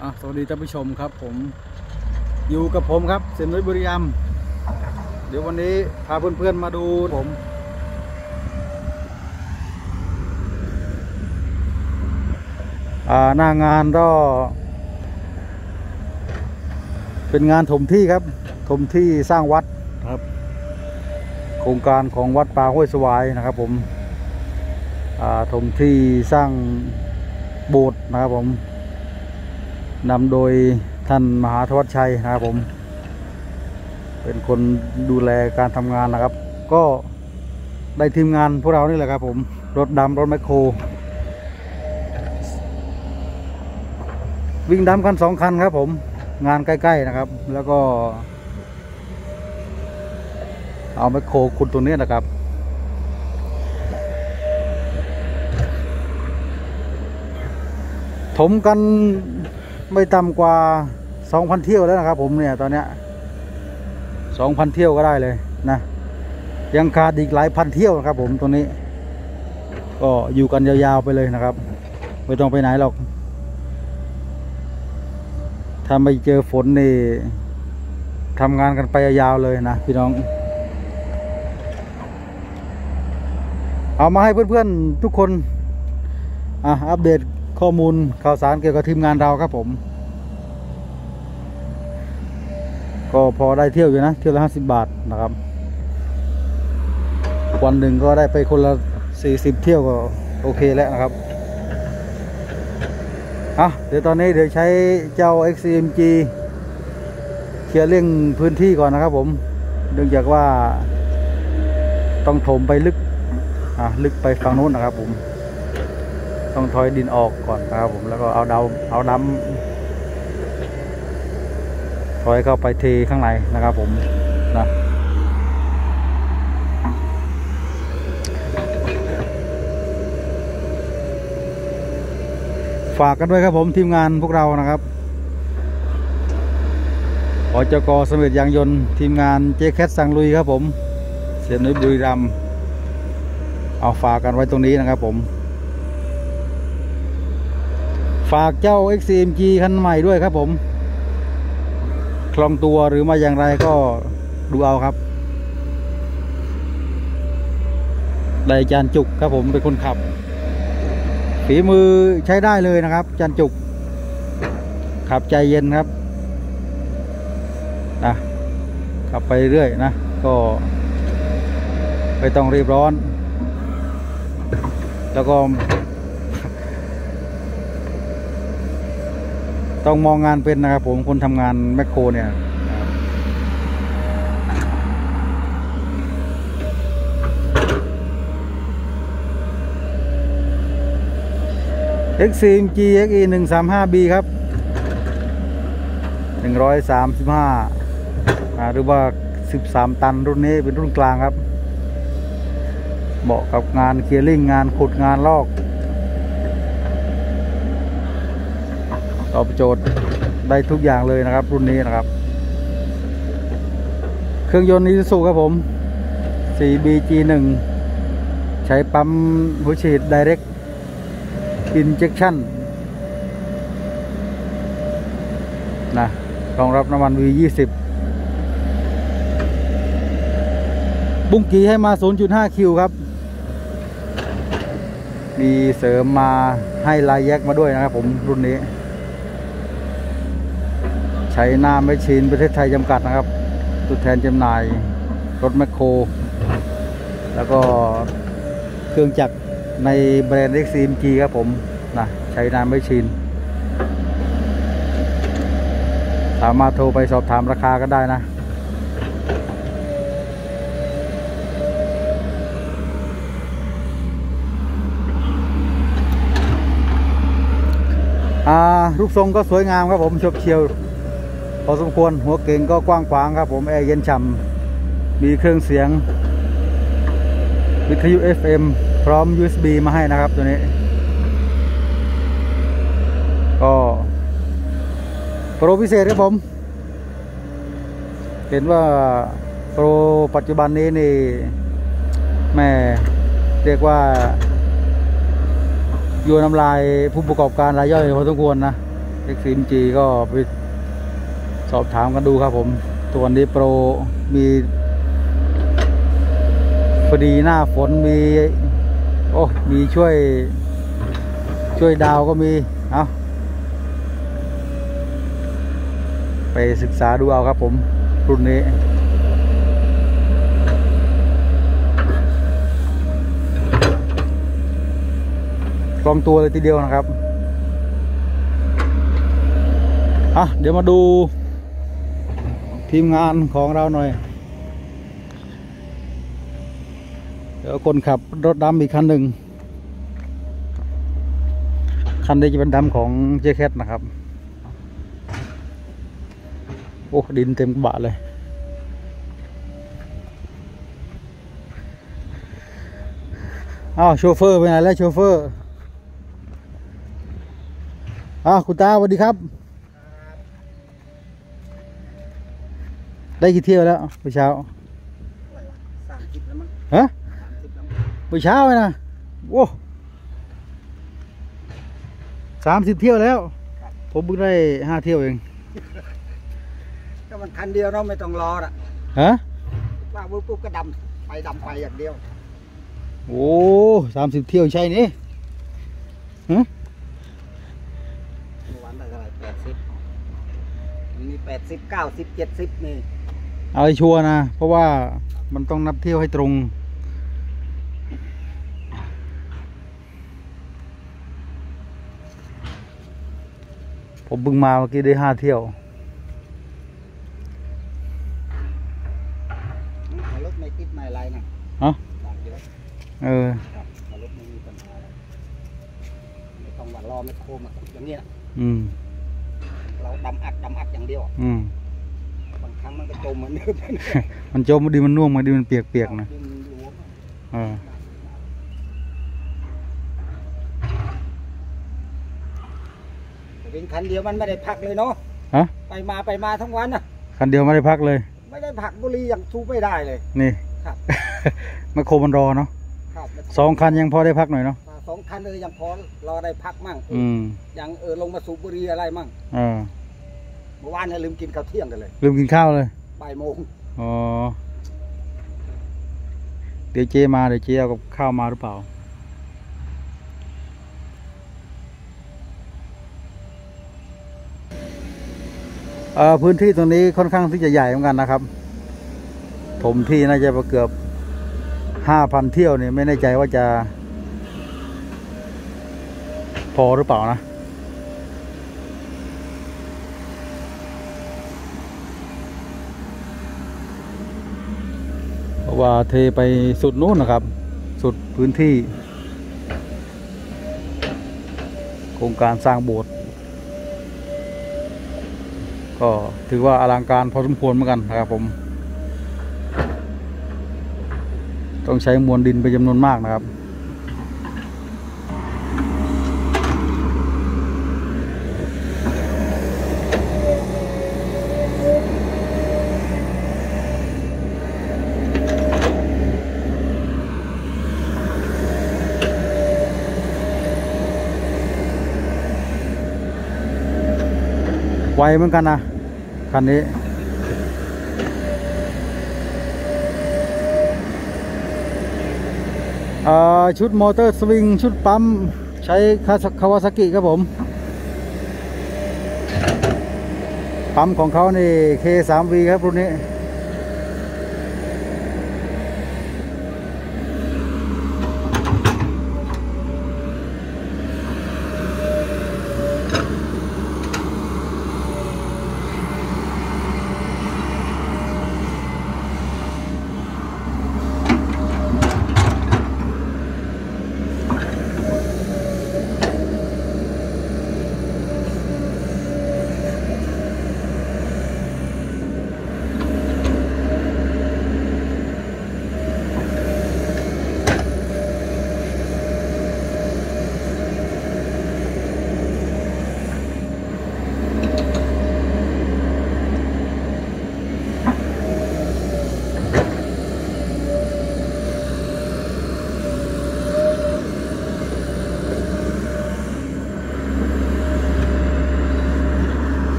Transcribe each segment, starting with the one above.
สวัสดีท่านผู้ชมครับผมอยู่กับผมครับเซนนุ้ยบุรีรัมย์เดี๋ยววันนี้พาเพื่อนๆมาดูผมหน้างานก็เป็นงานถมที่ครับถมที่สร้างวัดครับโครงการของวัดป่าห้วยสวายนะครับผมถมที่สร้างโบสถ์นะครับผมนำโดยท่านมหาธวัชชัยนะครับผมเป็นคนดูแลการทำงานนะครับก็ได้ทีมงานพวกเรานี่แหละครับผมรถดำรถแมคโครวิ่งดำกัน2 คันครับผมงานใกล้ๆนะครับแล้วก็เอาแมคโครขุดตรงนี้นะครับถมกันไม่ต่ำกว่า 2,000 เที่ยวแล้วนะครับผมเนี่ยตอนเนี้ย 2,000 เที่ยวก็ได้เลยนะยังขาดอีกหลายพันเที่ยวนะครับผมตรงนี้ก็อยู่กันยาวๆไปเลยนะครับไม่ต้องไปไหนหรอกถ้าไม่เจอฝนนี่ทำงานกันไปยาวๆเลยนะพี่น้องเอามาให้เพื่อนๆทุกคนอัปเดตข้อมูลข่าวสารเกี่ยวกับทีมงานเราครับผมก็พอได้เที่ยวอยู่นะเที่ยวละ50 บาทนะครับวันหนึ่งก็ได้ไปคนละ40 เที่ยวก็โอเคแล้วนะครับเดี๋ยวตอนนี้ใช้เจ้า XCMG เคลียร์เรื่องพื้นที่ก่อนนะครับผมเนื่องจากว่าต้องถมไปลึกไปฝั่งนู้นนะครับผมต้องถอยดินออกก่อนนะครับผมแล้วก็เอาดำถอยเข้าไปเทข้างในนะครับผมนะฝากกันด้วยครับผมทีมงานพวกเรานะครับอจก.เสม็ดยางยนต์ทีมงานเจ๊แคทสั่งลุยครับผมเสียนุ้ยบุรีรัมย์เอาฝากกันไว้ตรงนี้นะครับผมฝากเจ้า XCMG คันใหม่ด้วยครับผมคล่องตัวหรือมาอย่างไรก็ดูเอาครับได้จานจุกครับผมเป็นคนขับฝีมือใช้ได้เลยนะครับจานจุกขับใจเย็นครับขับไปเรื่อยนะก็ไม่ต้องรีบร้อนแล้วก็ต้องมองงานเป็นนะครับผมคนทำงานแมคโครเนี่ยXCMG XE 135B ครับ135หรือว่า13 ตันรุ่นนี้เป็นรุ่นกลางครับเหมาะกับงานเคลียร์ลิ่งงานขุดงานลอกตอบโจทย์ได้ทุกอย่างเลยนะครับรุ่นนี้นะครับเครื่องยนต์Isuzuครับผม 4BG1 ใช้ปั๊มหัวฉีด Direct Injection นะรองรับน้ำมัน V20 บุ้งกีให้มา 0.5 คิวครับมีเสริมมาให้ลายแยกมาด้วยนะครับผมรุ่นนี้ใช้หน้าแมชชีนประเทศไทยจำกัดนะครับตัวแทนจำหน่ายรถแมคโครแล้วก็เครื่องจักรในแบรนด์ XCMG ครับผมใช้หน้าแมชชีนสามารถโทรไปสอบถามราคากันได้นะรูปทรงก็สวยงามครับผมชบเชียวพอสมควรหัวเก่งก็กว้างขวางครับผมแอร์เย็นฉ่ำมีเครื่องเสียงวิทยุ FM พร้อม USB มาให้นะครับตัวนี้ก็โปรพิเศษครับผมเห็นว่าโปรปัจจุบันนี้นี่แม่เรียกว่าโยนน้ำลายผู้ประกอบการรายย่อยพอสมควรนะ XCMG ก็ไปสอบถามกันดูครับผมตัวนี้โปรมีพอดีหน้าฝนมีมีช่วยดาวก็มีเอาไปศึกษาดูเอาครับผมรุ่นนี้คล่องตัวเลยทีเดียวนะครับเดี๋ยวมาดูทีมงานของเราหน่อยเดี๋ยวคนขับรถดำอีกคันหนึ่งคันนี้จะเป็นดำของเจแคทนะครับโอ้ดินเต็มกระบะเลยโชเฟอร์ไปไหนแล้วโชเฟอร์คุณตาสวัสดีครับได้กี่เที่ยวแล้วเมื่อเช้า 30แล้วมั้งฮะเมื่อเช้าเลยนะโอ้30 เที่ยวแล้วผมเพิ่งได้5 เที่ยวเองก็มันคันเดียวเนาะไม่ต้องรอละว่าปุ๊บก็ดำไปอย่างเดียวโอ้30 เที่ยวใช่นี่วันได้เท่าไหร่80มันมี80 90 70นี่เอาให้ชัวร์นะเพราะว่ามันต้องนับเที่ยวให้ตรงผมเพิ่งมาเมื่อกี้ได้5 เที่ยวรถไม่ติดไม่อะไรนะรถไม่มีปัญหาไม่ต้องว่ารอไม่โคมอย่างนี้นะเราดำอัดอย่างเดียวบางครั้งมันก็จมเหมือนเดิมมันจมมันดีมันน่วมมันดีมันเปียกนะเป็นคันเดียวมันไม่ได้พักเลยเนาะไปมาทั้งวันนะคันเดียวไม่ได้พักเลยไม่ได้พักบุหรี่ยังสูบไม่ได้เลยนี่ครับมาโคมันรอเนาะ2 คันยังพอได้พักหน่อยเนาะ 2 คันเลยยังพอรอได้พักมั่งยังลงมาสูบบุหรี่อะไรมั่งเมื่อวานเนี่ยลืมกินข้าวเที่ยงกันเลยลืมกินข้าวเลยบ่ายโมงเดี๋ยวเจมาเดี๋ยวเจเอากับข้าวมาหรือเปล่าพื้นที่ตรงนี้ค่อนข้างที่จะใหญ่เหมือนกันนะครับถมที่น่าจะเกือบ 5,000 เที่ยวเนี่ยไม่แน่ใจว่าจะพอหรือเปล่านะเพราะว่าเทไปสุดนู้นนะครับสุดพื้นที่โครงการสร้างโบสถ์ก็ถือว่าอลังการพอสมควรเหมือนกันนะครับผมต้องใช้มวลดินไปจำนวนมากนะครับไวเหมือนกันนะคันนี้ชุดมอเตอร์สวิงชุดปั๊มใช้คาวาซากิครับผมปั๊มของเขานี่ K3V ครับรุ่นนี้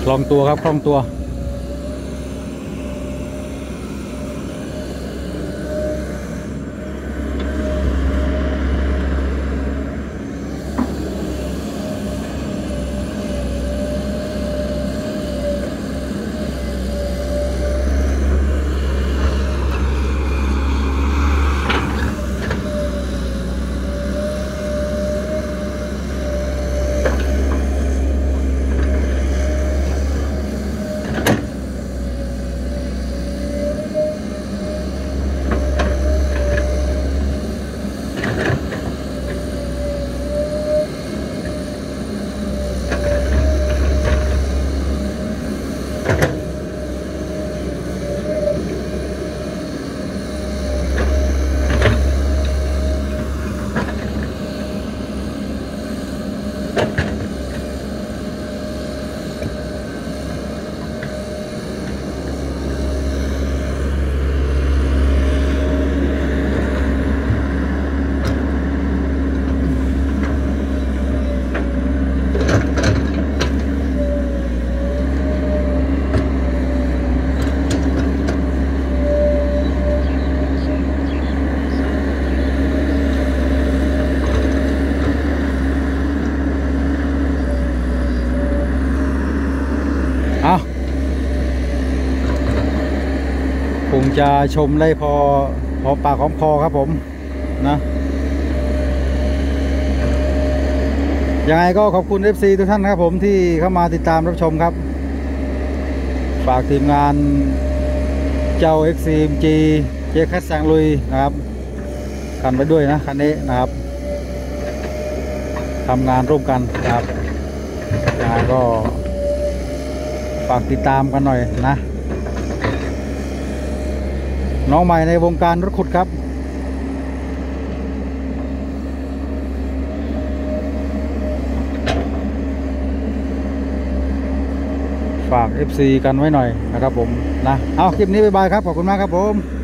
คล่องตัวครับคล่องตัวคงจะชมได้พอปากหอมคอครับผมนะยังไงก็ขอบคุณ FC ทุกท่านครับผมที่เข้ามาติดตามรับชมครับฝากทีมงานเจ้า XCMG เจคัสแซงลุยนะครับกันไปด้วยนะคันนี้นะครับทำงานร่วมกันนะครับยังไงก็ฝากติดตามกันหน่อยนะน้องใหม่ในวงการรถขุดครับฝาก FC กันไว้หน่อยนะครับผมนะเอาคลิปนี้บ๊ายบายครับขอบคุณมากครับผม